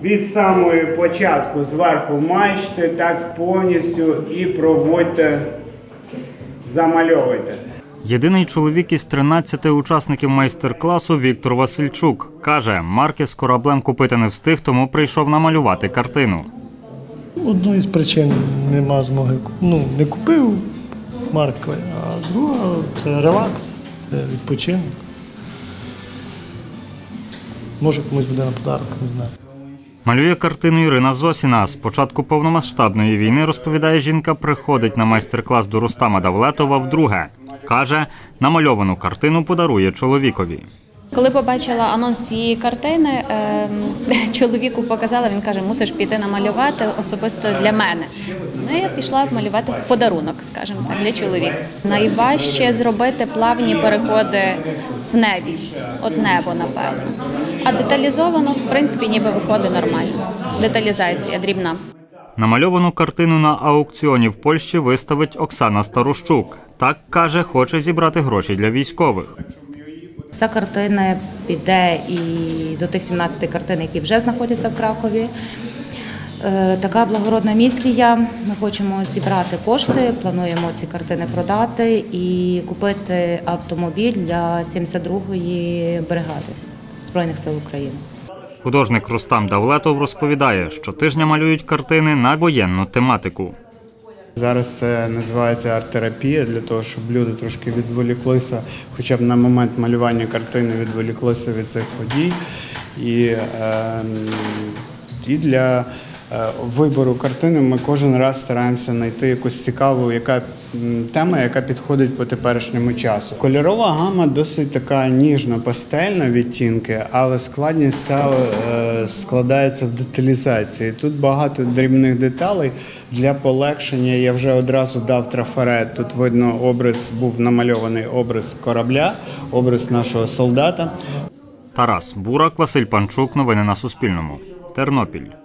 Від самого початку зверху майчте, так повністю і проводьте, замальовуйте. Єдиний чоловік із 13 учасників майстер-класу Віктор Васильчук. Каже, марки з кораблем купити не встиг, тому прийшов намалювати картину. Одну із причин нема змоги. Не купив марки, а друга – це релакс, це відпочинок. Може комусь буде на подарок, не знаю. Малює картину Ірина Зосіна. З початку повномасштабної війни, розповідає жінка, приходить на майстер-клас до Рустама Давлетова вдруге. Каже, намальовану картину подарує чоловікові. Коли побачила анонс цієї картини, чоловіку показала, він каже, мусиш піти намалювати особисто для мене. Ну, я пішла малювати в подарунок, скажімо так, для чоловіка. Найважче зробити плавні переходи в небі, от небо, напевно. А деталізовано, в принципі, ніби виходить нормально. Деталізація дрібна. Намальовану картину на аукціоні в Польщі виставить Оксана Старощук. Так, каже, хоче зібрати гроші для військових. Ця картина піде і до тих 17 картин, які вже знаходяться в Кракові. Така благородна місія. Ми хочемо зібрати кошти, плануємо ці картини продати і купити автомобіль для 72-ї бригади Збройних сил України. Художник Рустам Давлетов розповідає, що щотижня малюють картини на воєнну тематику. Зараз це називається арт-терапія, для того, щоб люди трошки відволіклися, хоча б на момент малювання картини відволіклися від цих подій. І для вибору картини ми кожен раз стараємося знайти якусь цікаву тему, яка підходить по теперішньому часу. Кольорова гама досить така ніжно-пастельна відтінки, але складність складається в деталізації. Тут багато дрібних деталей. Для полегшення я вже одразу дав трафарет. Тут видно, був намальований образ корабля, образ нашого солдата. Тарас Бурак, Василь Панчук. Новини на Суспільному. Тернопіль.